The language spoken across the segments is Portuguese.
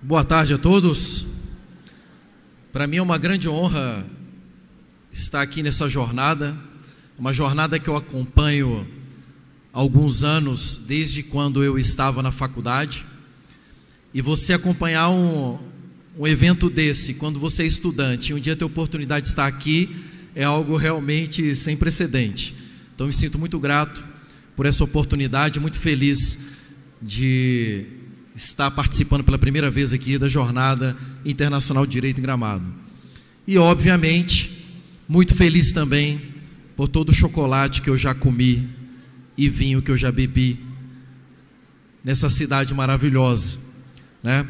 Boa tarde a todos. Para mim é uma grande honra estar aqui nessa jornada, uma jornada que eu acompanho há alguns anos, desde quando eu estava na faculdade. E você acompanhar um evento desse, quando você é estudante, e um dia ter a oportunidade de estar aqui, é algo realmente sem precedente. Então me sinto muito grato por essa oportunidade, muito feliz de estar participando pela primeira vez aqui da Jornada Internacional de Direito em Gramado. E, obviamente, muito feliz também por todo o chocolate que eu já comi e vinho que eu já bebi nessa cidade maravilhosa, né?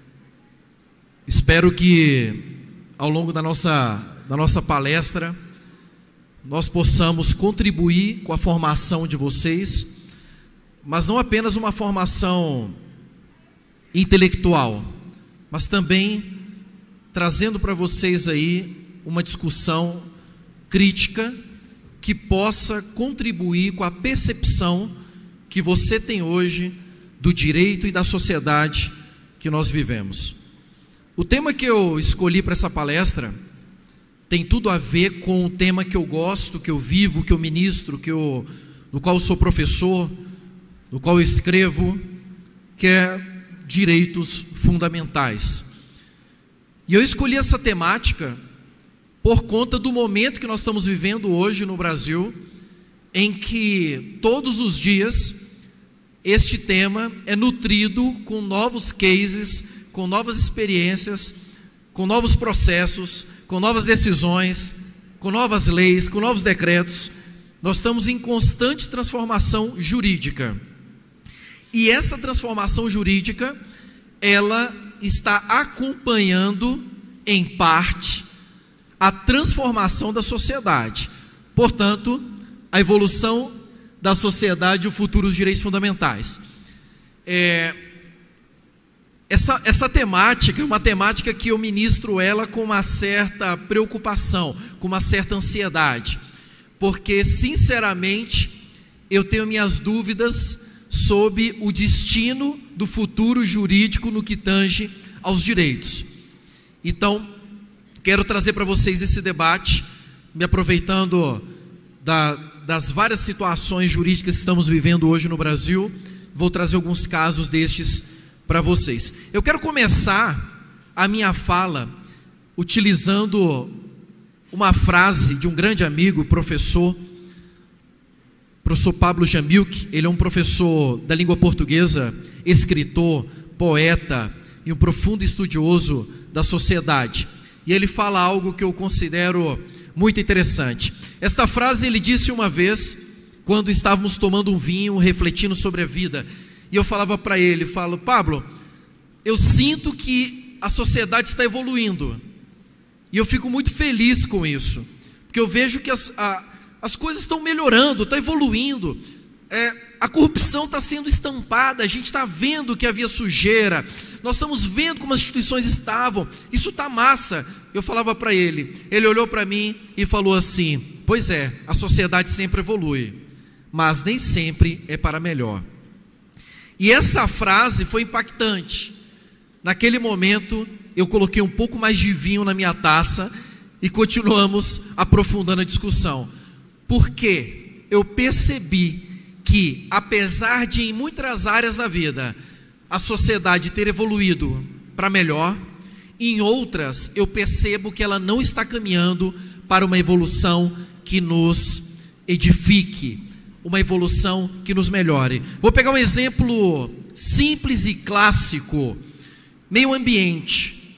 Espero que, ao longo da nossa palestra, nós possamos contribuir com a formação de vocês, mas não apenas uma formação intelectual, mas também trazendo para vocês aí uma discussão crítica que possa contribuir com a percepção que você tem hoje do direito e da sociedade que nós vivemos. O tema que eu escolhi para essa palestra tem tudo a ver com o tema que eu gosto, que eu vivo, que eu ministro, do qual eu sou professor, do qual eu escrevo, que é direitos fundamentais. E eu escolhi essa temática por conta do momento que nós estamos vivendo hoje no Brasil, em que todos os dias este tema é nutrido com novos cases, com novas experiências, com novos processos, com novas decisões, com novas leis, com novos decretos. Nós estamos em constante transformação jurídica. E esta transformação jurídica, ela está acompanhando, em parte, a transformação da sociedade. Portanto, a evolução da sociedade e o futuro dos direitos fundamentais. Essa temática é uma temática que eu ministro ela com uma certa preocupação, com uma certa ansiedade, porque, sinceramente, eu tenho minhas dúvidas sobre o destino do futuro jurídico no que tange aos direitos. Então, quero trazer para vocês esse debate, me aproveitando das várias situações jurídicas que estamos vivendo hoje no Brasil. Vou trazer alguns casos destes para vocês. Eu quero começar a minha fala utilizando uma frase de um grande amigo, professor Pablo Jamilk. Ele é um professor da língua portuguesa, escritor, poeta e um profundo estudioso da sociedade. E ele fala algo que eu considero muito interessante. Esta frase ele disse uma vez, quando estávamos tomando um vinho, refletindo sobre a vida. E eu falava para ele, Pablo, eu sinto que a sociedade está evoluindo. E eu fico muito feliz com isso, porque eu vejo que as coisas estão melhorando, está evoluindo, a corrupção está sendo estampada, a gente está vendo que havia sujeira, nós estamos vendo como as instituições estavam, isso está massa. Eu falava para ele olhou para mim e falou assim: pois é, a sociedade sempre evolui, mas nem sempre é para melhor. E essa frase foi impactante. Naquele momento eu coloquei um pouco mais de vinho na minha taça e continuamos aprofundando a discussão. Porque eu percebi que, apesar de em muitas áreas da vida a sociedade ter evoluído para melhor, em outras eu percebo que ela não está caminhando para uma evolução que nos edifique, uma evolução que nos melhore. Vou pegar um exemplo simples e clássico: meio ambiente.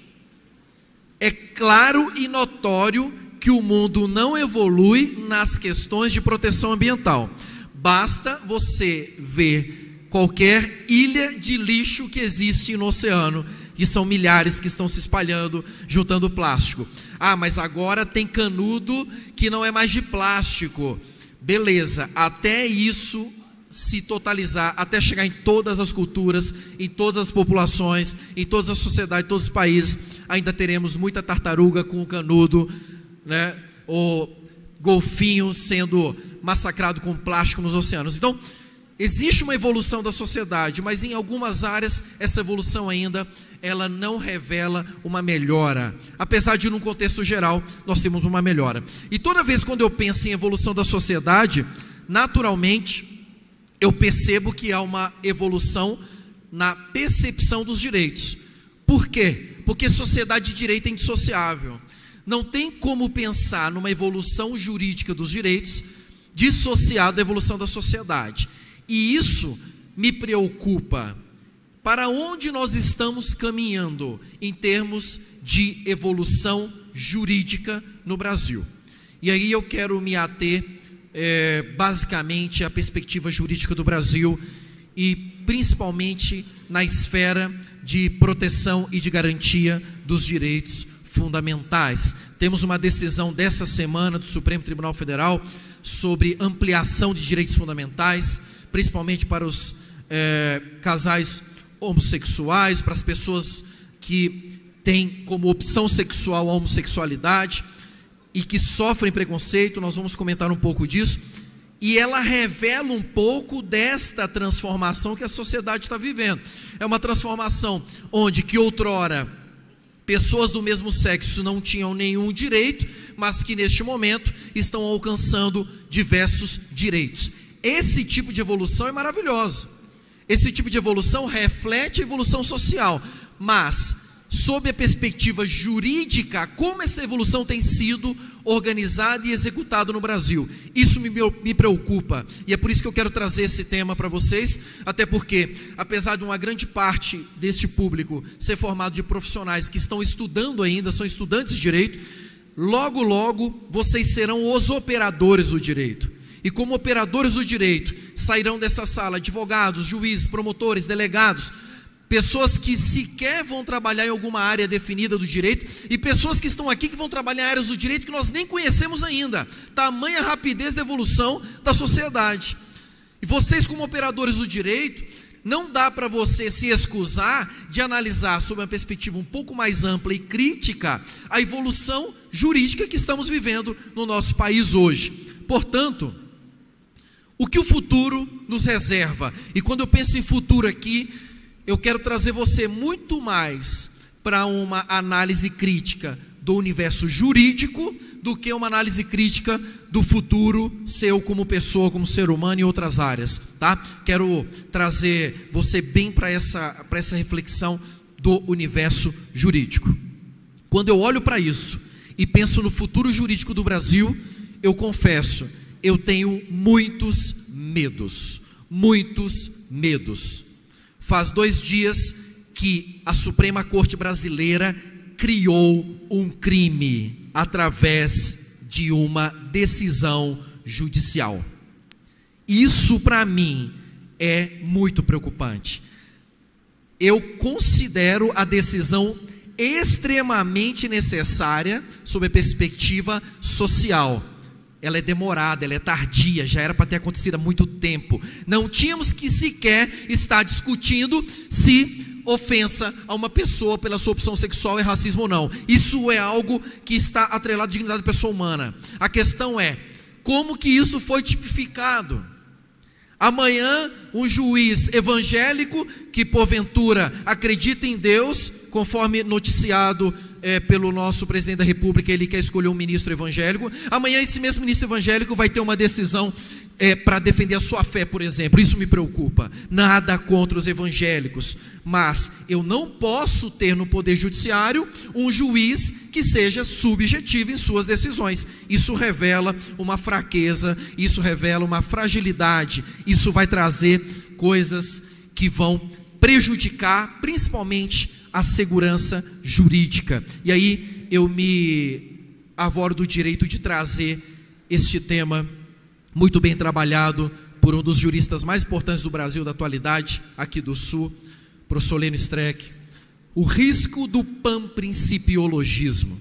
É claro e notório que o mundo não evolui nas questões de proteção ambiental. Basta você ver qualquer ilha de lixo que existe no oceano, que são milhares que estão se espalhando, juntando plástico. Ah, mas agora tem canudo que não é mais de plástico. Beleza, até isso se totalizar, até chegar em todas as culturas, em todas as populações, em todas as sociedades, em todos os países, ainda teremos muita tartaruga com o canudo, né? Ou golfinho sendo massacrado com plástico nos oceanos. Então, existe uma evolução da sociedade, mas em algumas áreas essa evolução ainda ela não revela uma melhora, apesar de num contexto geral nós temos uma melhora. E toda vez quando eu penso em evolução da sociedade, naturalmente eu percebo que há uma evolução na percepção dos direitos. Por quê? Porque sociedade de direito é indissociável. Não tem como pensar numa evolução jurídica dos direitos dissociado da evolução da sociedade. E isso me preocupa. Para onde nós estamos caminhando em termos de evolução jurídica no Brasil? E aí eu quero me ater basicamente à perspectiva jurídica do Brasil e principalmente na esfera de proteção e de garantia dos direitos fundamentais. Temos uma decisão dessa semana do Supremo Tribunal Federal sobre ampliação de direitos fundamentais, principalmente para os casais homossexuais, para as pessoas que têm como opção sexual a homossexualidade e que sofrem preconceito. Nós vamos comentar um pouco disso, e ela revela um pouco desta transformação que a sociedade está vivendo. É uma transformação onde que outrora pessoas do mesmo sexo não tinham nenhum direito, mas que neste momento estão alcançando diversos direitos. Esse tipo de evolução é maravilhoso. Esse tipo de evolução reflete a evolução social, mas sob a perspectiva jurídica, como essa evolução tem sido organizada e executada no Brasil, isso me preocupa, e é por isso que eu quero trazer esse tema para vocês, até porque, apesar de uma grande parte deste público ser formado de profissionais que estão estudando ainda, são estudantes de direito, logo logo vocês serão os operadores do direito. E como operadores do direito, sairão dessa sala advogados, juízes, promotores, delegados, pessoas que sequer vão trabalhar em alguma área definida do direito, e pessoas que estão aqui que vão trabalhar em áreas do direito que nós nem conhecemos ainda. Tamanha rapidez da evolução da sociedade. E vocês, como operadores do direito, não dá para você se excusar de analisar sob uma perspectiva um pouco mais ampla e crítica a evolução jurídica que estamos vivendo no nosso país hoje. Portanto, o que o futuro nos reserva? E quando eu penso em futuro aqui, eu quero trazer você muito mais para uma análise crítica do universo jurídico do que uma análise crítica do futuro seu como pessoa, como ser humano e outras áreas, tá? Quero trazer você bem para essa reflexão do universo jurídico. Quando eu olho para isso e penso no futuro jurídico do Brasil, eu confesso, eu tenho muitos medos, muitos medos. Faz 2 dias que a Suprema Corte Brasileira criou um crime através de uma decisão judicial. Isso para mim é muito preocupante. Eu considero a decisão extremamente necessária sob a perspectiva social. Ela é demorada, ela é tardia, já era para ter acontecido há muito tempo. Não tínhamos que sequer estar discutindo se ofensa a uma pessoa pela sua opção sexual é racismo ou não. Isso é algo que está atrelado à dignidade da pessoa humana. A questão é, como que isso foi tipificado? Amanhã, um juiz evangélico, que porventura acredita em Deus, conforme noticiado pelo nosso presidente da República, ele quer escolher um ministro evangélico. Amanhã esse mesmo ministro evangélico vai ter uma decisão para defender a sua fé, por exemplo. Isso me preocupa. Nada contra os evangélicos, mas eu não posso ter no Poder Judiciário um juiz que seja subjetivo em suas decisões. Isso revela uma fraqueza, isso revela uma fragilidade, isso vai trazer coisas que vão prejudicar principalmente a segurança jurídica. E aí eu me avoro do direito de trazer este tema muito bem trabalhado por um dos juristas mais importantes do Brasil da atualidade, aqui do Sul, professor Lênio Streck, o risco do panprincipiologismo.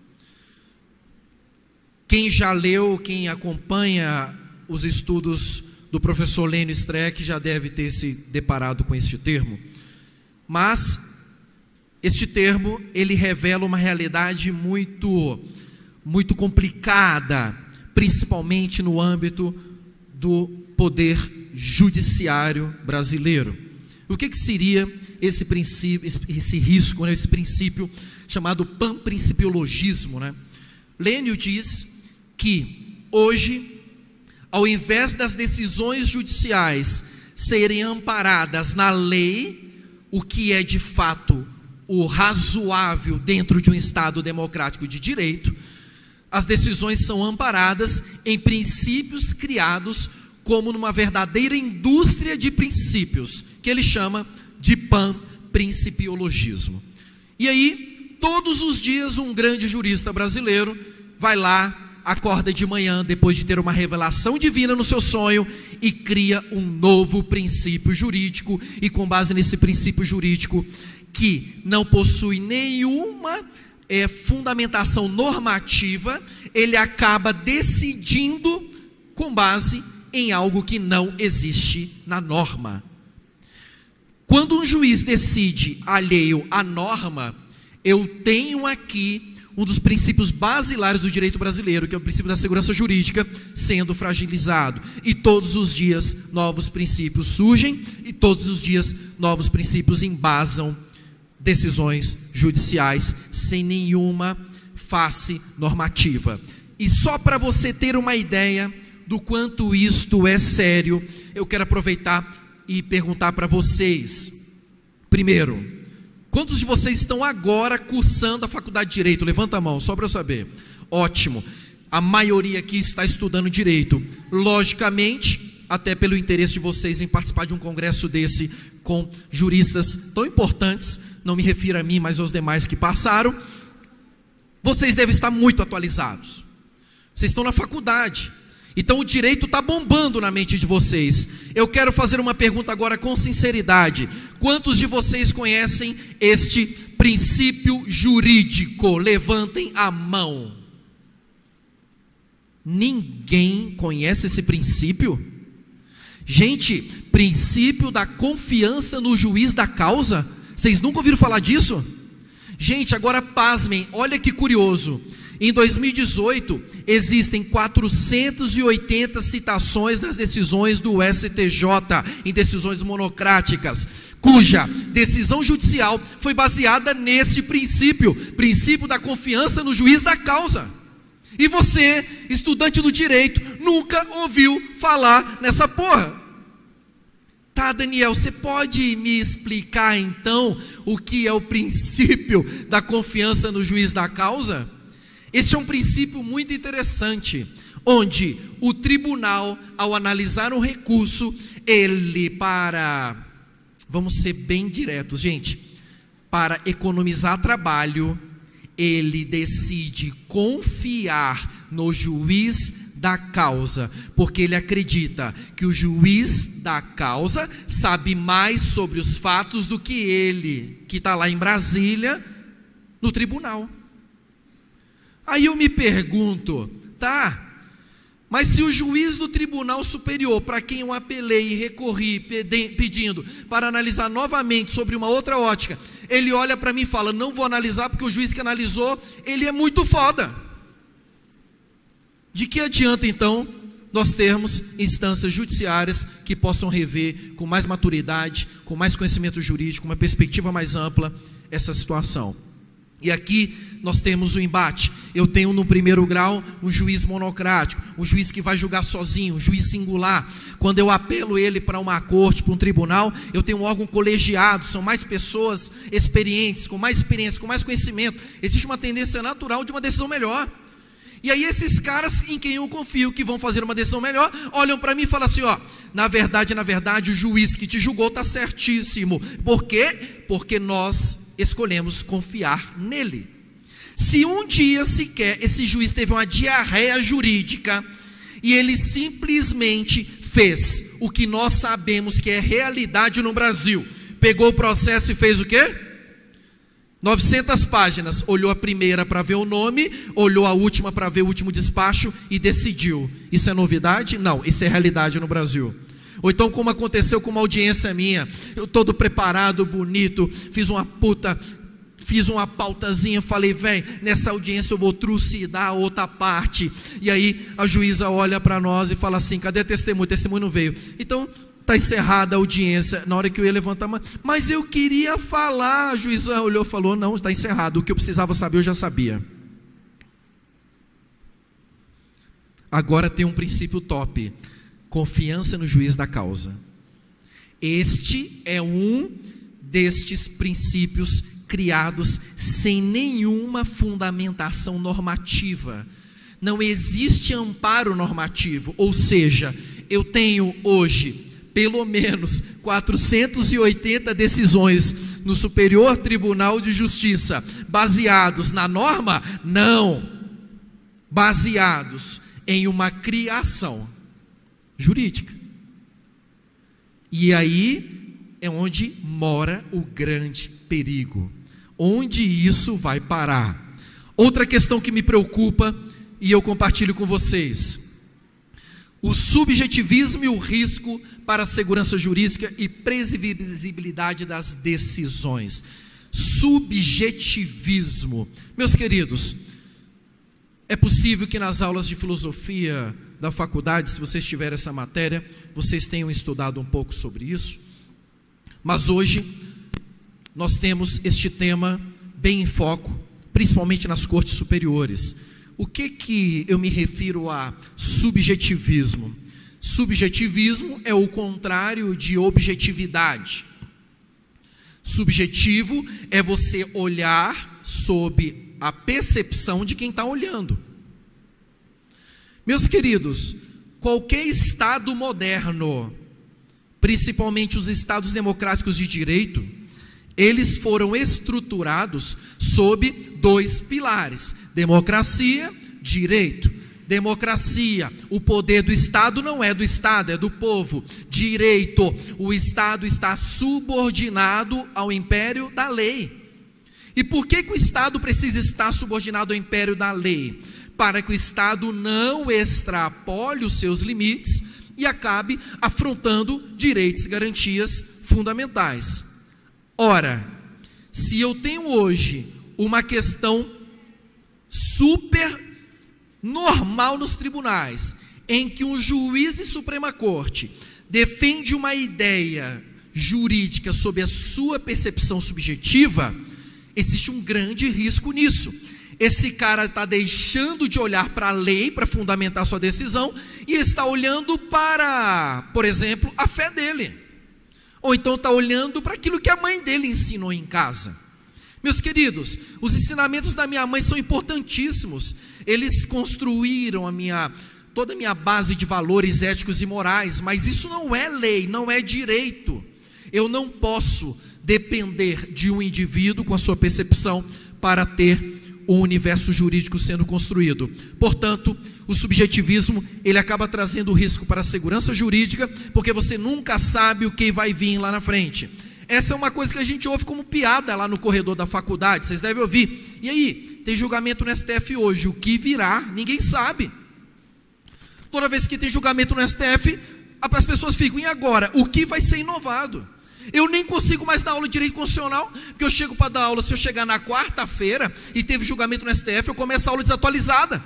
Quem já leu, quem acompanha os estudos do professor Lênio Streck já deve ter se deparado com este termo, mas este termo, ele revela uma realidade muito complicada, principalmente no âmbito do poder judiciário brasileiro. O que seria esse princípio, esse risco, né? Esse princípio chamado panprincipiologismo, né? Lênio diz que hoje, ao invés das decisões judiciais serem amparadas na lei, o que é de fato o razoável dentro de um Estado democrático de direito, as decisões são amparadas em princípios criados como numa verdadeira indústria de princípios, que ele chama de panprincipiologismo. E aí, todos os dias, um grande jurista brasileiro vai lá, acorda de manhã, depois de ter uma revelação divina no seu sonho, e cria um novo princípio jurídico, e com base nesse princípio jurídico, que não possui nenhuma fundamentação normativa, ele acaba decidindo com base em algo que não existe na norma. Quando um juiz decide alheio à norma, eu tenho aqui um dos princípios basilares do direito brasileiro, que é o princípio da segurança jurídica, sendo fragilizado. E todos os dias novos princípios surgem, e todos os dias novos princípios embasam decisões judiciais sem nenhuma face normativa. E só para você ter uma ideia do quanto isto é sério, eu quero aproveitar e perguntar para vocês. Primeiro, quantos de vocês estão agora cursando a faculdade de Direito? Levanta a mão, só para eu saber. Ótimo, a maioria aqui está estudando Direito. Logicamente, até pelo interesse de vocês em participar de um congresso desse, com juristas tão importantes, não me refiro a mim, mas aos demais que passaram, vocês devem estar muito atualizados. Vocês estão na faculdade, então o direito está bombando na mente de vocês. Eu quero fazer uma pergunta agora com sinceridade. Quantos de vocês conhecem este princípio jurídico? Levantem a mão. Ninguém conhece esse princípio? Gente, princípio da confiança no juiz da causa. Vocês nunca ouviram falar disso? Gente, agora pasmem, olha que curioso. Em 2018, existem 480 citações das decisões do STJ, em decisões monocráticas, cuja decisão judicial foi baseada nesse princípio, princípio da confiança no juiz da causa. E você, estudante do direito, nunca ouviu falar nessa porra. Tá, Daniel, você pode me explicar então o que é o princípio da confiança no juiz da causa? Esse é um princípio muito interessante, onde o tribunal, ao analisar um recurso, vamos ser bem diretos, gente, para economizar trabalho, ele decide confiar no juiz da causa, porque ele acredita que o juiz da causa sabe mais sobre os fatos do que ele, que está lá em Brasília, no tribunal. Aí eu me pergunto, tá, mas se o juiz do Tribunal Superior, para quem eu apelei e recorri pedindo para analisar novamente sobre uma outra ótica, ele olha para mim e fala, não vou analisar porque o juiz que analisou, ele é muito foda. De que adianta então nós termos instâncias judiciárias que possam rever com mais maturidade, com mais conhecimento jurídico, uma perspectiva mais ampla essa situação? E aqui nós temos o embate. Eu tenho no primeiro grau um juiz monocrático, um juiz que vai julgar sozinho, um juiz singular. Quando eu apelo ele para uma corte, para um tribunal, eu tenho um órgão colegiado, são mais pessoas experientes, com mais experiência, com mais conhecimento. Existe uma tendência natural de uma decisão melhor. E aí esses caras em quem eu confio que vão fazer uma decisão melhor, olham para mim e falam assim, ó, na verdade, o juiz que te julgou está certíssimo. Por quê? Porque nós escolhemos confiar nele. Se um dia sequer esse juiz teve uma diarreia jurídica e ele simplesmente fez o que nós sabemos que é realidade no Brasil, pegou o processo e fez o quê? 900 páginas, olhou a primeira para ver o nome, olhou a última para ver o último despacho e decidiu. Isso é novidade? Não, isso é realidade no Brasil. Ou então como aconteceu com uma audiência minha, eu todo preparado, bonito, fiz uma puta fiz uma pautazinha, falei, nessa audiência eu vou trucidar a outra parte. E aí a juíza olha para nós e fala assim, cadê a testemunha? O testemunho não veio. Então, está encerrada a audiência. Na hora que eu ia levantar, mas eu queria falar. A juíza olhou e falou, não, está encerrado. O que eu precisava saber, eu já sabia. Agora tem um princípio top: confiança no juiz da causa. Este é um destes princípios criados sem nenhuma fundamentação normativa. Não existe amparo normativo, ou seja, eu tenho hoje pelo menos 480 decisões no Superior Tribunal de Justiça baseados na norma? Não, baseados em uma criação jurídica. E aí é onde mora o grande perigo. Onde isso vai parar? Outra questão que me preocupa e eu compartilho com vocês: o subjetivismo e o risco para a segurança jurídica e previsibilidade das decisões. Subjetivismo. Meus queridos, é possível que nas aulas de filosofia da faculdade, se vocês tiverem essa matéria, vocês tenham estudado um pouco sobre isso, mas hoje nós temos este tema bem em foco, principalmente nas cortes superiores. O que eu me refiro a subjetivismo? Subjetivismo é o contrário de objetividade. Subjetivo é você olhar sob a percepção de quem está olhando. Meus queridos, qualquer Estado moderno, principalmente os Estados democráticos de direito, eles foram estruturados sob dois pilares: democracia, direito. Democracia, o poder do Estado não é do Estado, é do povo. Direito, o Estado está subordinado ao império da lei. E por que o Estado precisa estar subordinado ao império da lei? Para que o Estado não extrapole os seus limites e acabe afrontando direitos e garantias fundamentais. Ora, se eu tenho hoje uma questão super normal nos tribunais, em que um juiz de Suprema Corte defende uma ideia jurídica sob a sua percepção subjetiva, existe um grande risco nisso. Esse cara está deixando de olhar para a lei para fundamentar sua decisão e está olhando para, por exemplo, a fé dele. Ou então está olhando para aquilo que a mãe dele ensinou em casa. Meus queridos, os ensinamentos da minha mãe são importantíssimos. Eles construíram toda a minha base de valores éticos e morais, mas isso não é lei, não é direito. Eu não posso depender de um indivíduo com a sua percepção para ter um universo jurídico sendo construído. Portanto, o subjetivismo, ele acaba trazendo risco para a segurança jurídica, porque você nunca sabe o que vai vir lá na frente. Essa é uma coisa que a gente ouve como piada lá no corredor da faculdade, vocês devem ouvir. E aí, tem julgamento no STF hoje, o que virá, ninguém sabe. Toda vez que tem julgamento no STF, as pessoas ficam, e agora? O que vai ser inovado? Eu nem consigo mais dar aula de direito constitucional, porque eu chego para dar aula, se eu chegar na quarta-feira e teve julgamento no STF, eu começo a aula desatualizada.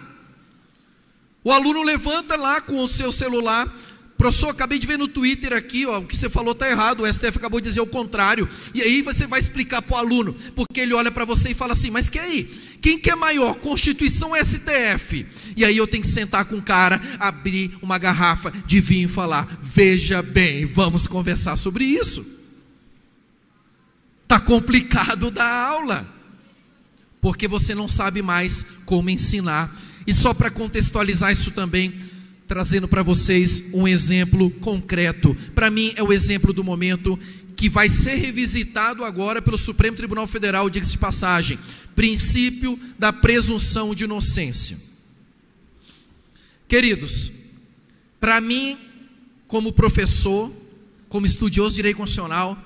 O aluno levanta lá com o seu celular: professor, acabei de ver no Twitter aqui, o que você falou está errado, o STF acabou de dizer o contrário. E aí você vai explicar para o aluno, porque ele olha para você e fala assim: mas que aí? Quem que é maior, Constituição ou STF? E aí eu tenho que sentar com o cara, abrir uma garrafa de vinho e falar: veja bem, vamos conversar sobre isso. Está complicado dar aula, porque você não sabe mais como ensinar. E só para contextualizar isso também, trazendo para vocês um exemplo concreto. Para mim é o exemplo do momento, que vai ser revisitado agora pelo Supremo Tribunal Federal, diga-se de passagem: princípio da presunção de inocência. Queridos, para mim, como professor, como estudioso de direito constitucional,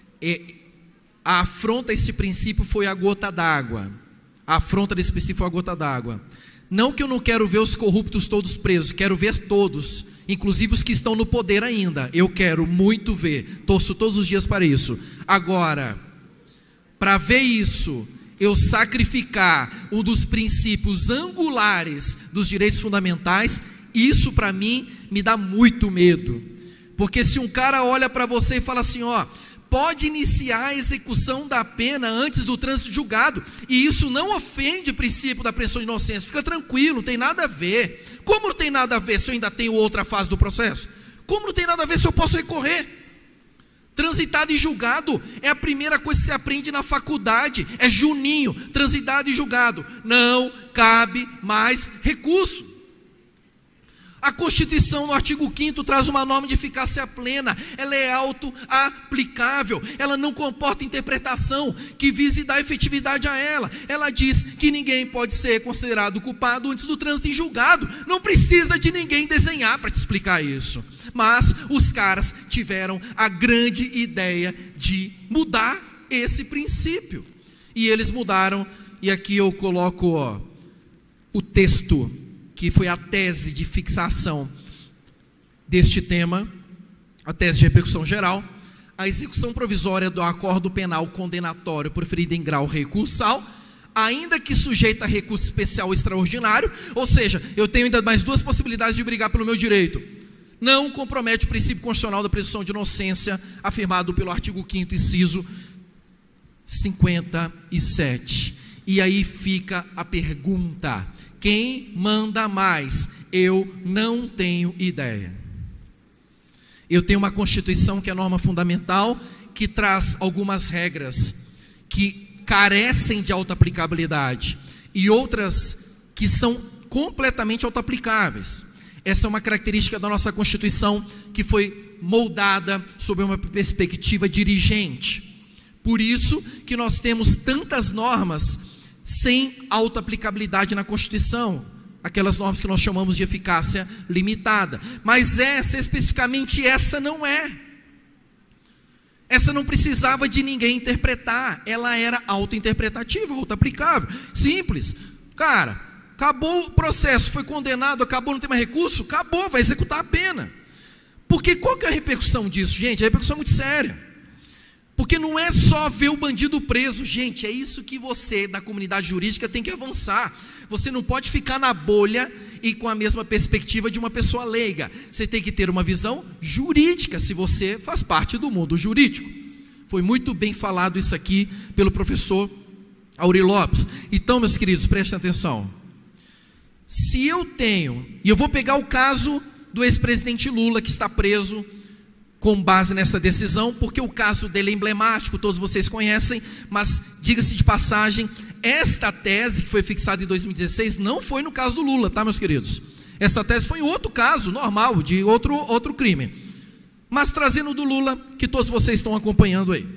a afronta a esse princípio foi a gota d'água. A afronta desse princípio foi a gota d'água. Não que eu não quero ver os corruptos todos presos, quero ver todos, inclusive os que estão no poder ainda. Eu quero muito ver, torço todos os dias para isso. Agora, para ver isso, eu sacrificar um dos princípios angulares dos direitos fundamentais, isso para mim me dá muito medo. Porque se um cara olha para você e fala assim, ó, pode iniciar a execução da pena antes do trânsito julgado, e isso não ofende o princípio da presunção de inocência, fica tranquilo, não tem nada a ver. Como não tem nada a ver se eu ainda tenho outra fase do processo? Como não tem nada a ver se eu posso recorrer? Transitado e julgado é a primeira coisa que se aprende na faculdade, é Juninho, transitado e julgado, não cabe mais recurso. A Constituição, no artigo 5º, traz uma norma de eficácia plena, ela é auto-aplicável, ela não comporta interpretação que vise dar efetividade a ela. Ela diz que ninguém pode ser considerado culpado antes do trânsito em julgado, não precisa de ninguém desenhar para te explicar isso. Mas os caras tiveram a grande ideia de mudar esse princípio, e eles mudaram, e aqui eu coloco o texto, que foi a tese de fixação deste tema, a tese de repercussão geral: a execução provisória do acordo penal condenatório proferido em grau recursal, ainda que sujeita a recurso especial ou extraordinário, ou seja, eu tenho ainda mais duas possibilidades de brigar pelo meu direito, não compromete o princípio constitucional da presunção de inocência, afirmado pelo artigo 5º, inciso 57. E aí fica a pergunta: quem manda mais? Eu não tenho ideia. Eu tenho uma Constituição que é norma fundamental, que traz algumas regras que carecem de auto-aplicabilidade e outras que são completamente auto-aplicáveis. Essa é uma característica da nossa Constituição que foi moldada sob uma perspectiva dirigente. Por isso que nós temos tantas normas sem auto-aplicabilidade na Constituição, aquelas normas que nós chamamos de eficácia limitada. Mas essa, especificamente essa, não é. Essa não precisava de ninguém interpretar, ela era auto-interpretativa, auto-aplicável, simples. Cara, acabou o processo, foi condenado, acabou, não tem mais recurso, acabou, vai executar a pena. Porque qual que é a repercussão disso, gente? A repercussão é muito séria. Porque não é só ver o bandido preso, gente, é isso que você, da comunidade jurídica, tem que avançar. Você não pode ficar na bolha e com a mesma perspectiva de uma pessoa leiga. Você tem que ter uma visão jurídica, se você faz parte do mundo jurídico. Foi muito bem falado isso aqui pelo professor Auri Lopes. Então, meus queridos, prestem atenção. Se eu tenho, e eu vou pegar o caso do ex-presidente Lula, que está preso com base nessa decisão, porque o caso dele é emblemático, todos vocês conhecem, mas diga-se de passagem, esta tese que foi fixada em 2016 não foi no caso do Lula, tá, meus queridos? Essa tese foi em outro caso, normal, de outro crime, mas trazendo do Lula, que todos vocês estão acompanhando aí,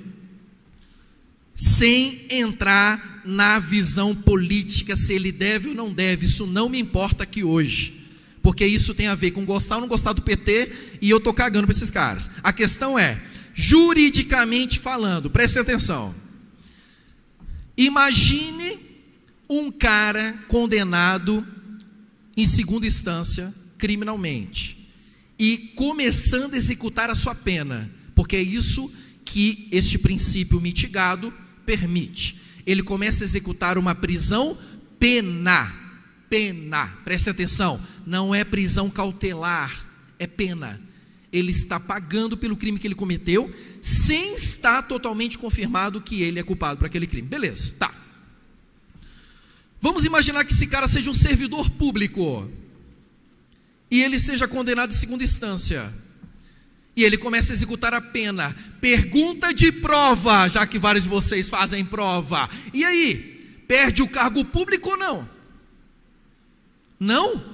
sem entrar na visão política, se ele deve ou não deve, isso não me importa aqui hoje, porque isso tem a ver com gostar ou não gostar do PT, e eu estou cagando para esses caras. A questão é, juridicamente falando, preste atenção, imagine um cara condenado em segunda instância, criminalmente, e começando a executar a sua pena, porque é isso que este princípio mitigado permite. Ele começa a executar uma prisão pena, preste atenção, não é prisão cautelar, é pena. Ele está pagando pelo crime que ele cometeu, sem estar totalmente confirmado que ele é culpado por aquele crime. Beleza, tá. Vamos imaginar que esse cara seja um servidor público, e ele seja condenado em segunda instância, e ele começa a executar a pena. Pergunta de prova, já que vários de vocês fazem prova. E aí, perde o cargo público ou não? Não?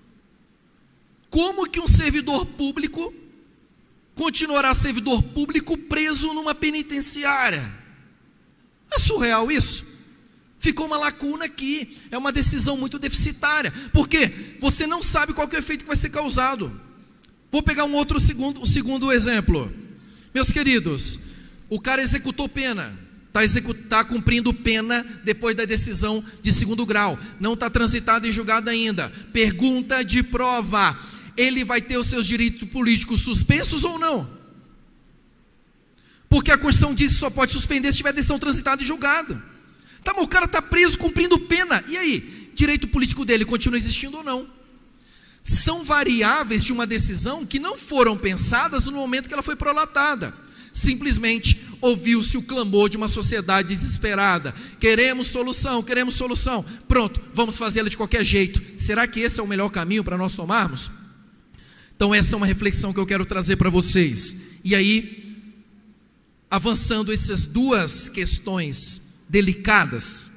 Como que um servidor público continuará servidor público preso numa penitenciária? É surreal isso. Ficou uma lacuna aqui, é uma decisão muito deficitária, porque você não sabe qual que é o efeito que vai ser causado. Vou pegar um segundo exemplo. Meus queridos, o cara executou pena, está cumprindo pena depois da decisão de segundo grau, não está transitado em julgado ainda. Pergunta de prova: ele vai ter os seus direitos políticos suspensos ou não? Porque a Constituição diz que só pode suspender se tiver decisão transitada em julgado. Tá, mas o cara está preso cumprindo pena. E aí? Direito político dele continua existindo ou não? São variáveis de uma decisão que não foram pensadas no momento que ela foi prolatada. Simplesmente ouviu-se o clamor de uma sociedade desesperada. Queremos solução, queremos solução. Pronto, vamos fazê-la de qualquer jeito. Será que esse é o melhor caminho para nós tomarmos? Então essa é uma reflexão que eu quero trazer para vocês. E aí, avançando essas duas questões delicadas,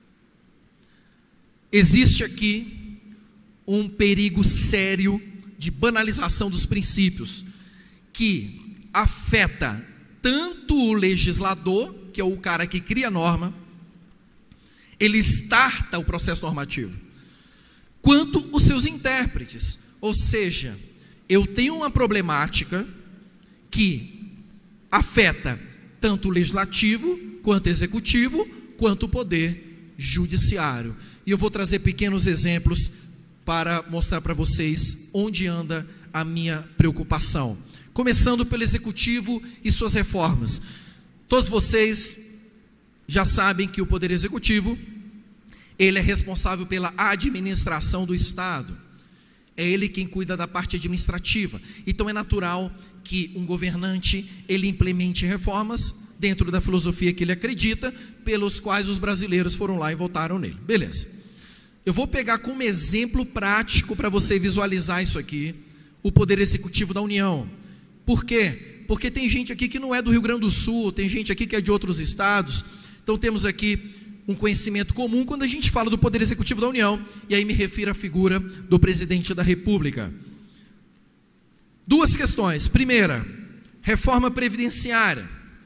existe aqui um perigo sério de banalização dos princípios, que afeta tanto o legislador, que é o cara que cria a norma, ele starta o processo normativo, quanto os seus intérpretes. Ou seja, eu tenho uma problemática que afeta tanto o legislativo, quanto o executivo, quanto o poder judiciário. E eu vou trazer pequenos exemplos para mostrar para vocês onde anda a minha preocupação. Começando pelo executivo e suas reformas. Todos vocês já sabem que o poder executivo, ele é responsável pela administração do Estado. É ele quem cuida da parte administrativa. Então é natural que um governante, ele implemente reformas dentro da filosofia que ele acredita, pelos quais os brasileiros foram lá e votaram nele. Beleza. Eu vou pegar como exemplo prático para você visualizar isso aqui, o poder executivo da União. Por quê? Porque tem gente aqui que não é do Rio Grande do Sul, tem gente aqui que é de outros estados. Então temos aqui um conhecimento comum quando a gente fala do poder executivo da União, e aí me refiro à figura do presidente da República. Duas questões. Primeira, reforma previdenciária.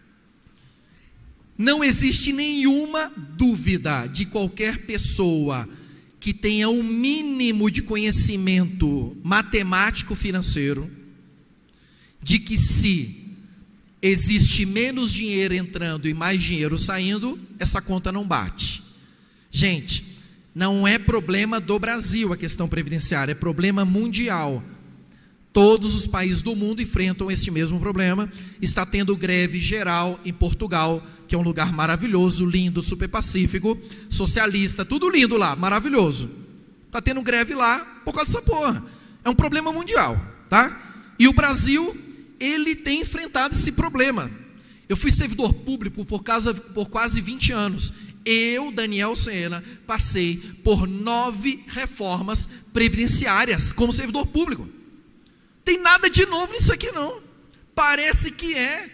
Não existe nenhuma dúvida de qualquer pessoa que tenha um mínimo de conhecimento matemático financeiro, de que se existe menos dinheiro entrando e mais dinheiro saindo, essa conta não bate. Gente, não é problema do Brasil a questão previdenciária, é problema mundial. Todos os países do mundo enfrentam esse mesmo problema. Está tendo greve geral em Portugal, que é um lugar maravilhoso, lindo, super pacífico, socialista, tudo lindo lá, maravilhoso. Está tendo greve lá por causa dessa porra. É um problema mundial, tá? E o Brasil, ele tem enfrentado esse problema. Eu fui servidor público por quase 20 anos. Eu, Daniel Sena, passei por 9 reformas previdenciárias como servidor público. Tem nada de novo nisso aqui não. Parece que é.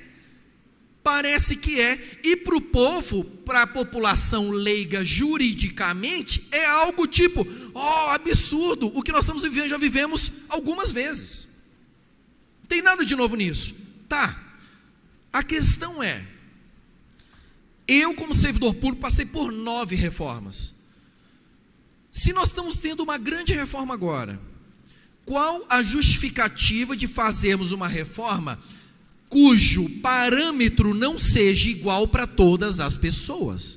E para o povo, para a população leiga juridicamente, é algo tipo, absurdo, o que nós estamos vivendo, já vivemos algumas vezes. Não tem nada de novo nisso. Tá, a questão é, eu como servidor público passei por 9 reformas. Se nós estamos tendo uma grande reforma agora, qual a justificativa de fazermos uma reforma cujo parâmetro não seja igual para todas as pessoas?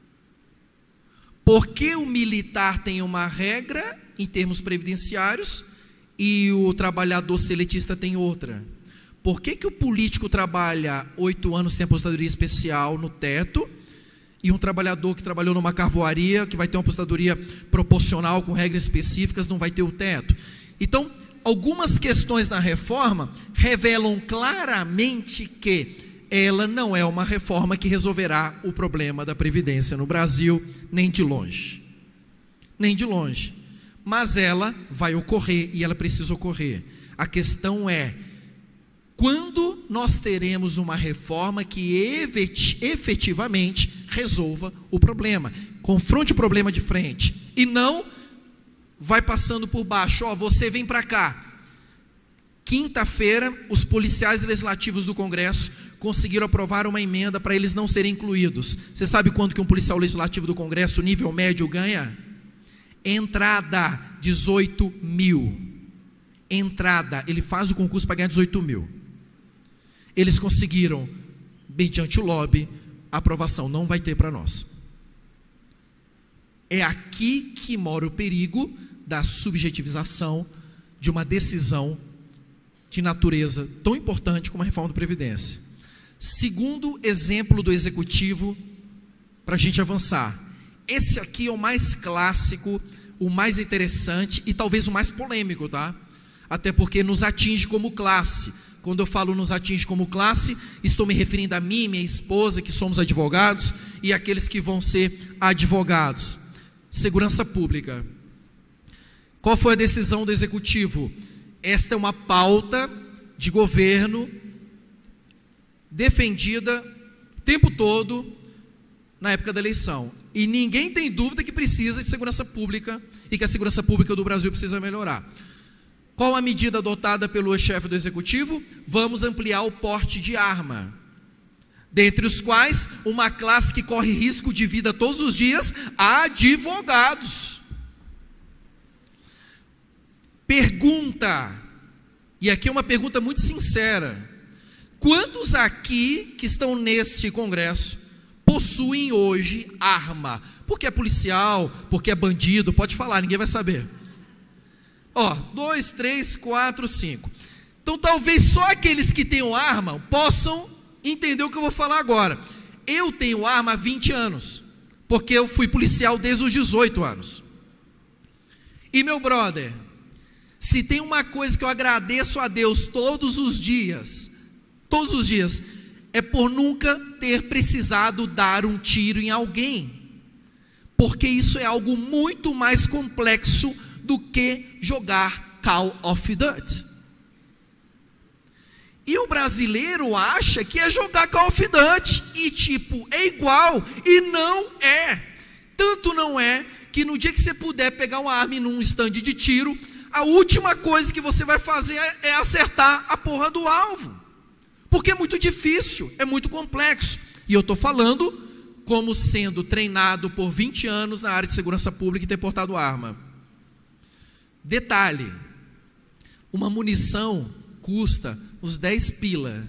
Porque o militar tem uma regra em termos previdenciários e o trabalhador seletista tem outra? Por que o político trabalha 8 anos, tem aposentadoria especial no teto, e um trabalhador que trabalhou numa carvoaria, que vai ter uma aposentadoria proporcional com regras específicas, não vai ter o teto? Então, algumas questões na reforma revelam claramente que ela não é uma reforma que resolverá o problema da Previdência no Brasil, nem de longe. Nem de longe. Mas ela vai ocorrer e ela precisa ocorrer. A questão é, quando nós teremos uma reforma que efetivamente resolva o problema, confronte o problema de frente, e não vai passando por baixo, você vem para cá. Quinta-feira, os policiais legislativos do Congresso conseguiram aprovar uma emenda para eles não serem incluídos. Você sabe quanto que um policial legislativo do Congresso, nível médio, ganha? Entrada, 18 mil. Entrada, ele faz o concurso para ganhar 18 mil. Eles conseguiram, mediante o lobby, a aprovação. Não vai ter para nós. É aqui que mora o perigo da subjetivização de uma decisão de natureza tão importante como a reforma da Previdência. Segundo exemplo do Executivo, para a gente avançar. Esse aqui é o mais clássico, o mais interessante e talvez o mais polêmico, tá? Até porque nos atinge como classe. Quando eu falo nos atinge como classe, estou me referindo a mim, minha esposa, que somos advogados, e aqueles que vão ser advogados. Segurança pública. Qual foi a decisão do executivo? Esta é uma pauta de governo defendida o tempo todo na época da eleição. E ninguém tem dúvida que precisa de segurança pública e que a segurança pública do Brasil precisa melhorar. Qual a medida adotada pelo chefe do executivo? Vamos ampliar o porte de arma. Dentre os quais, uma classe que corre risco de vida todos os dias, advogados. Pergunta, e aqui é uma pergunta muito sincera: quantos aqui que estão neste congresso possuem hoje arma? Porque é policial, porque é bandido, pode falar, ninguém vai saber. 2, 3, 4, 5. Então talvez só aqueles que tenham arma possam entender o que eu vou falar agora. Eu tenho arma há 20 anos, porque eu fui policial desde os 18 anos. E meu brother, se tem uma coisa que eu agradeço a Deus todos os dias, é por nunca ter precisado dar um tiro em alguém, porque isso é algo muito mais complexo do que jogar Call of Duty. E o brasileiro acha que é jogar Call of Duty e é igual, e não é. Tanto não é que no dia que você puder pegar uma arma num stand de tiro, a última coisa que você vai fazer é acertar a porra do alvo, porque é muito difícil, é muito complexo. E eu estou falando como sendo treinado por 20 anos na área de segurança pública e ter portado arma. Detalhe: uma munição custa uns 10 pila.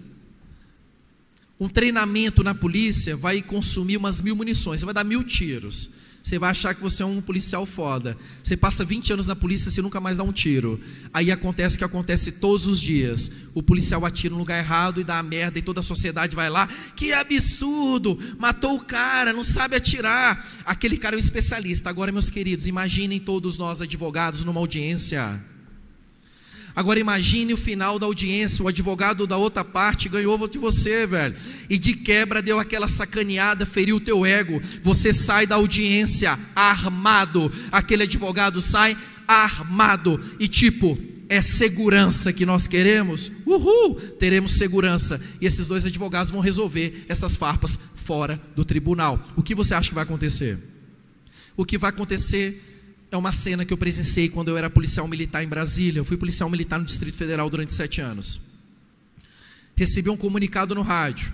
Um treinamento na polícia vai consumir umas 1000 munições, você vai dar 1000 tiros. Você vai achar que você é um policial foda. Você passa 20 anos na polícia e você nunca mais dá um tiro. Aí acontece o que acontece todos os dias: o policial atira no lugar errado e dá a merda, e toda a sociedade vai lá: que absurdo, matou o cara, não sabe atirar. Aquele cara é um especialista. Agora, meus queridos, imaginem todos nós advogados numa audiência. Agora imagine o final da audiência, o advogado da outra parte ganhou de você, velho, e de quebra deu aquela sacaneada, feriu o teu ego, você sai da audiência armado, aquele advogado sai armado, e é segurança que nós queremos? Uhul, teremos segurança, e esses dois advogados vão resolver essas farpas fora do tribunal. O que você acha que vai acontecer? O que vai acontecer é uma cena que eu presenciei quando eu era policial militar em Brasília. Eu fui policial militar no Distrito Federal durante 7 anos. Recebi um comunicado no rádio: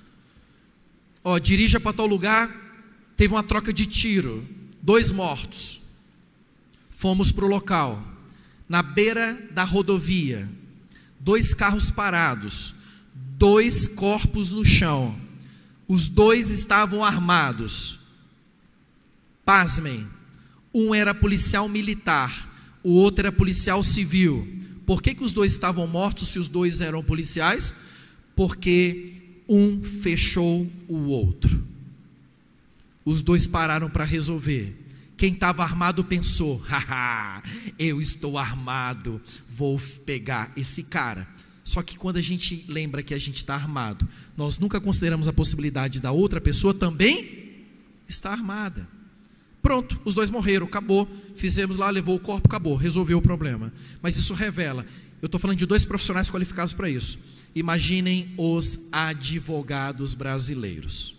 dirija para tal lugar, teve uma troca de tiro, 2 mortos. Fomos para o local, na beira da rodovia, 2 carros parados, 2 corpos no chão, os 2 estavam armados. Pasmem, um era policial militar, o outro era policial civil. Por que os 2 estavam mortos se os 2 eram policiais? Porque um fechou o outro. Os 2 pararam para resolver. Quem estava armado pensou: haha, eu estou armado, vou pegar esse cara. Só que quando a gente lembra que a gente está armado, nós nunca consideramos a possibilidade da outra pessoa também estar armada. Pronto, os 2 morreram, acabou, fizemos lá, levou o corpo, acabou, resolveu o problema. Mas isso revela, eu estou falando de 2 profissionais qualificados para isso. Imaginem os advogados brasileiros.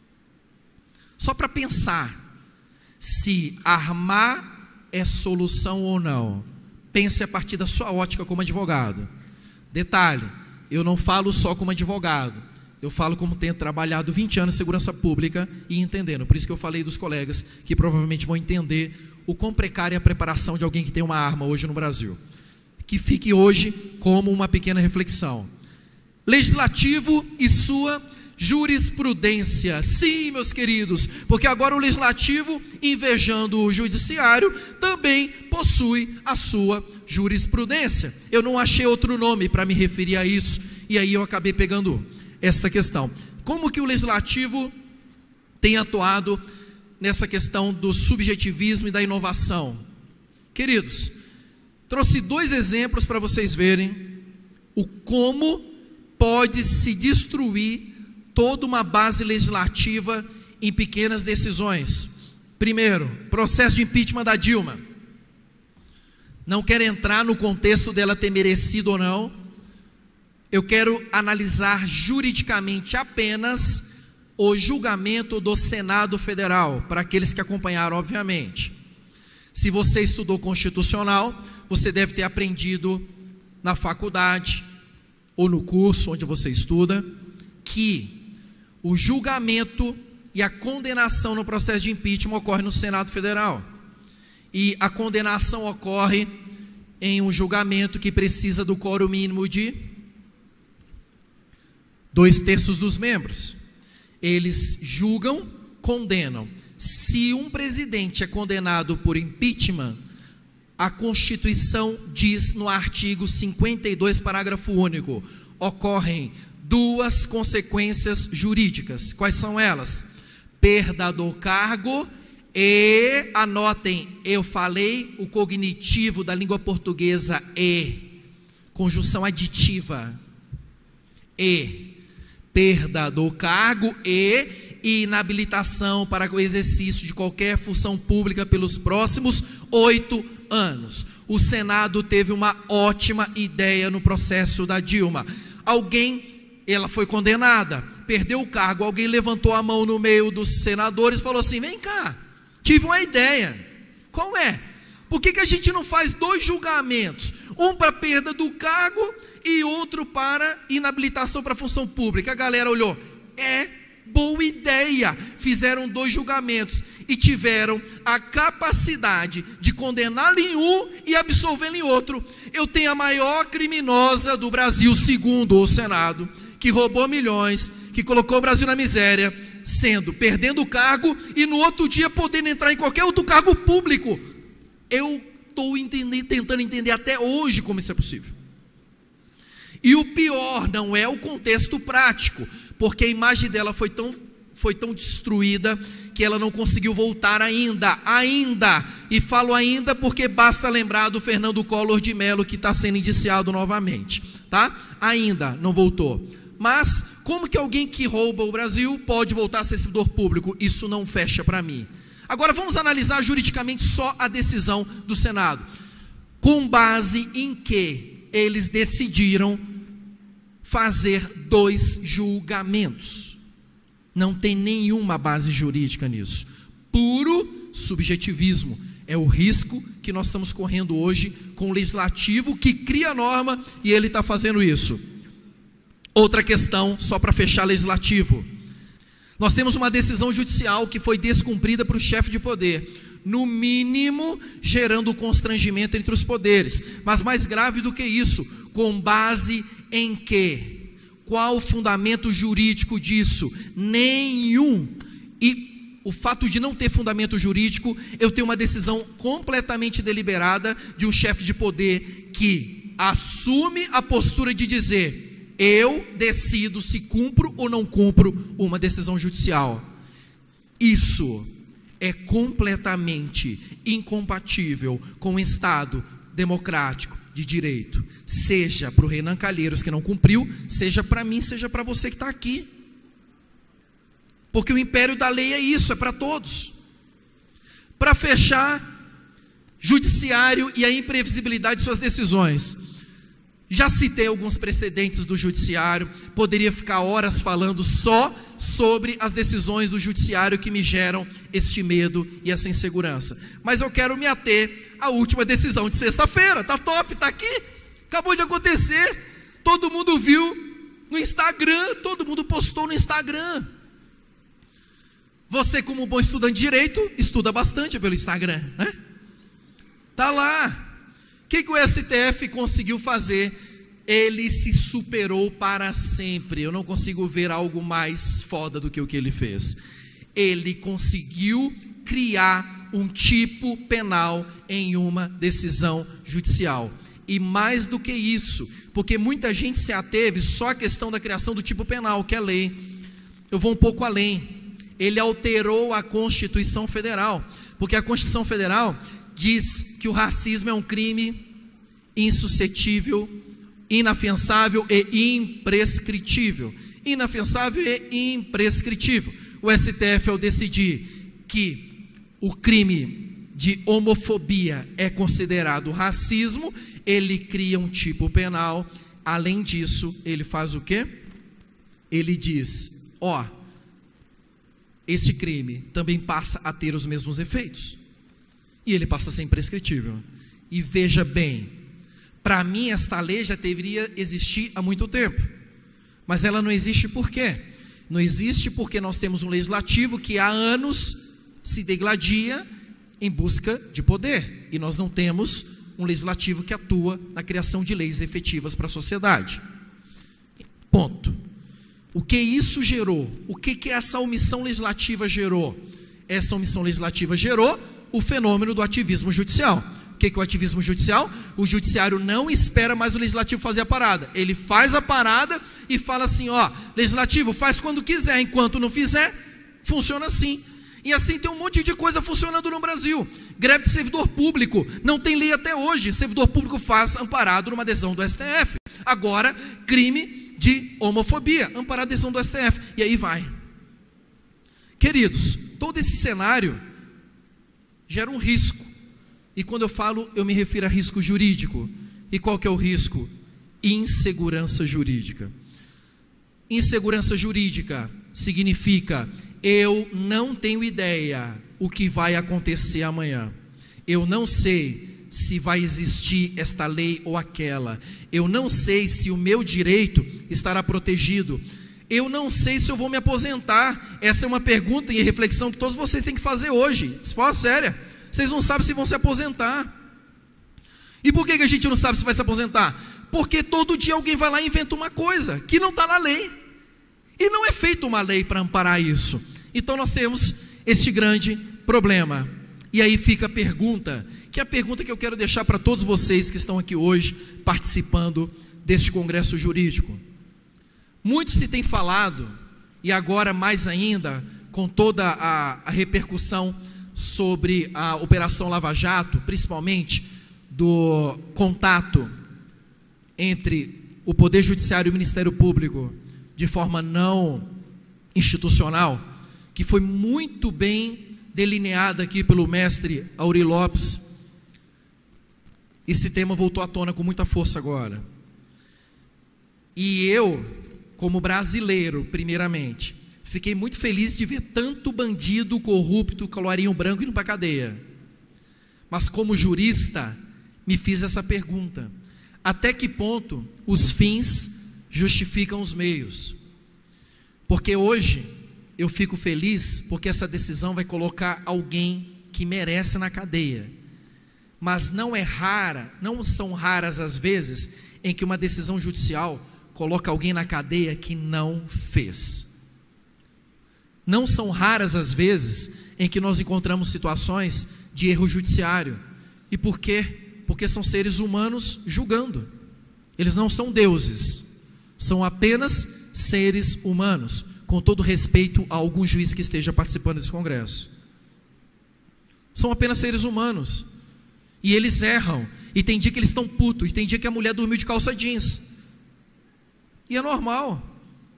Só para pensar se armar é solução ou não. Pense a partir da sua ótica como advogado. Detalhe, eu não falo só como advogado. Eu falo como tenho trabalhado 20 anos em segurança pública e entendendo. Por isso que eu falei dos colegas que provavelmente vão entender o quão precária é a preparação de alguém que tem uma arma hoje no Brasil. Que fique hoje como uma pequena reflexão. Legislativo e sua jurisprudência. Sim, meus queridos, porque agora o legislativo, invejando o judiciário, também possui a sua jurisprudência. Eu não achei outro nome para me referir a isso, e aí eu acabei pegando essa questão. Como que o legislativo tem atuado nessa questão do subjetivismo e da inovação. Queridos, trouxe 2 exemplos para vocês verem o como pode se destruir toda uma base legislativa em pequenas decisões. Primeiro, processo de impeachment da Dilma. Não quero entrar no contexto dela ter merecido ou não. Eu quero analisar juridicamente apenas o julgamento do Senado Federal, para aqueles que acompanharam, obviamente. Se você estudou constitucional, você deve ter aprendido na faculdade ou no curso onde você estuda, que o julgamento e a condenação no processo de impeachment ocorre no Senado Federal. E a condenação ocorre em um julgamento que precisa do quórum mínimo de 2/3 dos membros. Eles julgam, condenam. Se um presidente é condenado por impeachment, a Constituição diz no artigo 52, parágrafo único, ocorrem 2 consequências jurídicas. Quais são elas? Perda do cargo e, anotem, eu falei o cognitivo da língua portuguesa conjunção aditiva, perda do cargo e inabilitação para o exercício de qualquer função pública pelos próximos 8 anos. O Senado teve uma ótima ideia no processo da Dilma. Ela foi condenada, perdeu o cargo, alguém levantou a mão no meio dos senadores e falou assim: vem cá, tive uma ideia. Qual é? Por que a gente não faz 2 julgamentos? Um para perda do cargo e outro para inabilitação para função pública. A galera olhou, boa ideia. Fizeram 2 julgamentos e tiveram a capacidade de condená-lo em um e absolvê-lo em outro. Eu tenho a maior criminosa do Brasil, segundo o Senado, que roubou milhões, que colocou o Brasil na miséria, perdendo o cargo e no outro dia podendo entrar em qualquer outro cargo público. Eu estou tentando entender até hoje como isso é possível. E o pior não é o contexto prático, porque a imagem dela foi tão destruída que ela não conseguiu voltar ainda, e falo ainda porque basta lembrar do Fernando Collor de Mello, que está sendo indiciado novamente, tá? Ainda não voltou. Mas como que alguém que rouba o Brasil pode voltar a ser servidor público? Isso não fecha para mim. Agora vamos analisar juridicamente só a decisão do Senado. Com base em que eles decidiram fazer 2 julgamentos. Não tem nenhuma base jurídica nisso. Puro subjetivismo. É o risco que nós estamos correndo hoje com o legislativo que cria a norma e ele está fazendo isso. Outra questão, só para fechar legislativo. Nós temos uma decisão judicial que foi descumprida para o chefe de poder, no mínimo gerando constrangimento entre os poderes, mas mais grave do que isso, com base em quê? Qual o fundamento jurídico disso? Nenhum. E o fato de não ter fundamento jurídico, eu tenho uma decisão completamente deliberada de um chefe de poder que assume a postura de dizer: eu decido se cumpro ou não cumpro uma decisão judicial. Isso é completamente incompatível com o Estado democrático de direito, seja para o Renan Calheiros que não cumpriu, seja para mim, seja para você que está aqui, porque o império da lei é isso, é para todos. Para fechar, judiciário e a imprevisibilidade de suas decisões. Já citei alguns precedentes do judiciário, poderia ficar horas falando só sobre as decisões do judiciário que me geram este medo e essa insegurança, mas eu quero me ater à última decisão de sexta-feira. Tá top, tá aqui, acabou de acontecer, todo mundo viu no Instagram, todo mundo postou no Instagram. Você, como bom estudante de direito, estuda bastante pelo Instagram, né? Tá lá. O que o STF conseguiu fazer? Ele se superou para sempre. Eu não consigo ver algo mais foda do que o que ele fez. Ele conseguiu criar um tipo penal em uma decisão judicial. E mais do que isso, porque muita gente se ateve só à questão da criação do tipo penal, que é lei. Eu vou um pouco além. ele alterou a Constituição Federal, porque a Constituição Federal diz que o racismo é um crime insuscetível, inafiançável e imprescritível. Inafiançável e imprescritível. O STF, ao decidir que o crime de homofobia é considerado racismo, ele cria um tipo penal. Além disso, ele faz o quê? Ele diz, esse crime também passa a ter os mesmos efeitos. E ele passa a ser imprescritível. E veja bem, para mim esta lei já deveria existir há muito tempo. Mas ela não existe por quê? Não existe porque nós temos um legislativo que há anos se degladia em busca de poder. E nós não temos um legislativo que atua na criação de leis efetivas para a sociedade. Ponto. O que isso gerou? O que essa omissão legislativa gerou? Essa omissão legislativa gerou o fenômeno do ativismo judicial. O que é o ativismo judicial? O judiciário não espera mais o legislativo fazer a parada. Ele faz a parada e fala assim, legislativo, faz quando quiser, enquanto não fizer, funciona assim. E assim tem um monte de coisa funcionando no Brasil. Greve de servidor público, não tem lei até hoje. Servidor público faz amparado numa decisão do STF. Agora, crime de homofobia, amparado decisão do STF. E aí vai. Queridos, todo esse cenário gera um risco. E quando eu falo, eu me refiro a risco jurídico. E qual que é o risco? Insegurança jurídica. Insegurança jurídica significa, eu não tenho ideia o que vai acontecer amanhã. Eu não sei se vai existir esta lei ou aquela. Eu não sei se o meu direito estará protegido. Eu não sei se eu vou me aposentar. Essa é uma pergunta e reflexão que todos vocês têm que fazer hoje. Se for séria. Vocês não sabem se vão se aposentar. E por que a gente não sabe se vai se aposentar? Porque todo dia alguém vai lá e inventa uma coisa que não está na lei. E não é feita uma lei para amparar isso. Então nós temos este grande problema. E aí fica a pergunta, que é a pergunta que eu quero deixar para todos vocês que estão aqui hoje participando deste congresso jurídico. Muito se tem falado, e agora mais ainda, com toda a repercussão sobre a Operação Lava Jato, principalmente do contato entre o Poder Judiciário e o Ministério Público, de forma não institucional, que foi muito bem delineada aqui pelo mestre Aurí Lopes. Esse tema voltou à tona com muita força agora. E eu, como brasileiro, primeiramente, fiquei muito feliz de ver tanto bandido corrupto, colarinho branco indo para a cadeia. Mas como jurista, me fiz essa pergunta: até que ponto os fins justificam os meios? Porque hoje eu fico feliz porque essa decisão vai colocar alguém que merece na cadeia. Mas não são raras as vezes em que uma decisão judicial coloca alguém na cadeia que não fez. Não são raras as vezes em que nós encontramos situações de erro judiciário. E por quê? Porque são seres humanos julgando. Eles não são deuses, são apenas seres humanos, com todo respeito a algum juiz que esteja participando desse congresso. São apenas seres humanos, e eles erram, e tem dia que eles estão putos, e tem dia que a mulher dormiu de calça jeans, e é normal.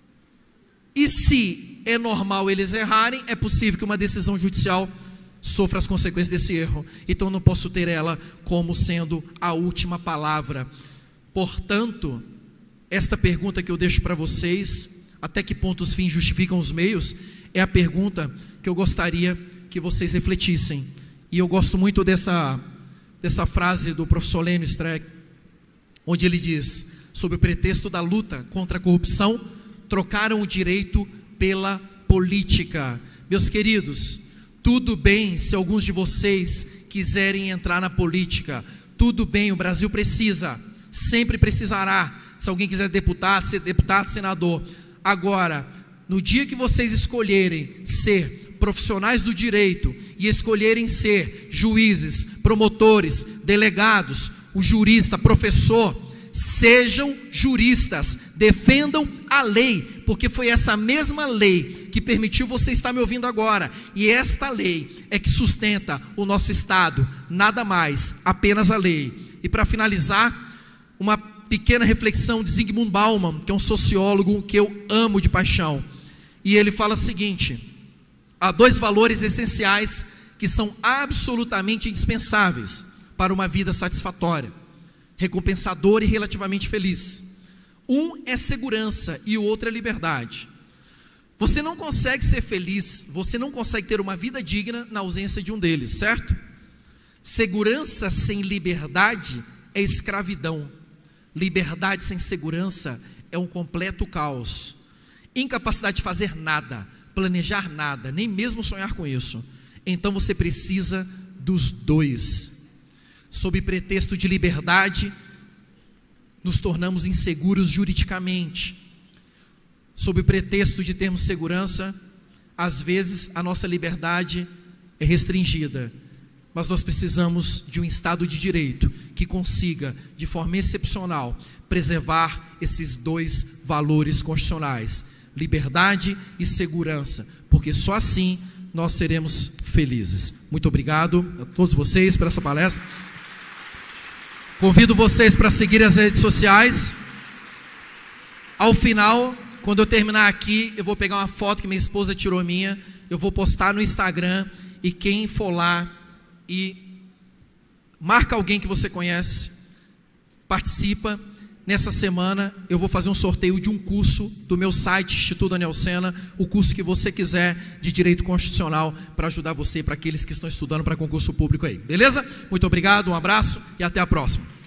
E se é normal eles errarem, é possível que uma decisão judicial sofra as consequências desse erro. Então não posso ter ela como sendo a última palavra. Portanto, esta pergunta que eu deixo para vocês, até que ponto os fins justificam os meios, é a pergunta que eu gostaria que vocês refletissem. E eu gosto muito dessa frase do professor Lênio Streck, onde ele diz: sob o pretexto da luta contra a corrupção, trocaram o direito pela política. Meus queridos, tudo bem se alguns de vocês quiserem entrar na política, tudo bem, o Brasil precisa, sempre precisará, se alguém quiser ser deputado, senador. Agora, no dia que vocês escolherem ser profissionais do direito e escolherem ser juízes, promotores, delegados, o jurista, professor, sejam juristas, defendam a lei, porque foi essa mesma lei que permitiu você estar me ouvindo agora, e esta lei é que sustenta o nosso Estado, nada mais, apenas a lei. E para finalizar, uma pequena reflexão de Zygmunt Bauman, que é um sociólogo que eu amo de paixão, e ele fala o seguinte: há dois valores essenciais que são absolutamente indispensáveis para uma vida satisfatória, recompensadora e relativamente feliz. Um é segurança e o outro é liberdade. Você não consegue ser feliz, você não consegue ter uma vida digna na ausência de um deles, certo? Segurança sem liberdade é escravidão. Liberdade sem segurança é um completo caos. Incapacidade de fazer nada, planejar nada, nem mesmo sonhar com isso. Então você precisa dos dois. Sob pretexto de liberdade, nos tornamos inseguros juridicamente. Sob o pretexto de termos segurança, às vezes a nossa liberdade é restringida. Mas nós precisamos de um Estado de Direito que consiga, de forma excepcional, preservar esses dois valores constitucionais: liberdade e segurança, porque só assim nós seremos felizes. Muito obrigado a todos vocês por essa palestra. Convido vocês para seguir as redes sociais. Ao final, quando eu terminar aqui, eu vou pegar uma foto que minha esposa tirou minha, eu vou postar no Instagram, e quem for lá e marca alguém que você conhece, participa. Nessa semana eu vou fazer um sorteio de um curso do meu site, Instituto Daniel Sena, o curso que você quiser de Direito Constitucional, para ajudar você, para aqueles que estão estudando para concurso público aí, beleza? Muito obrigado, um abraço e até a próxima.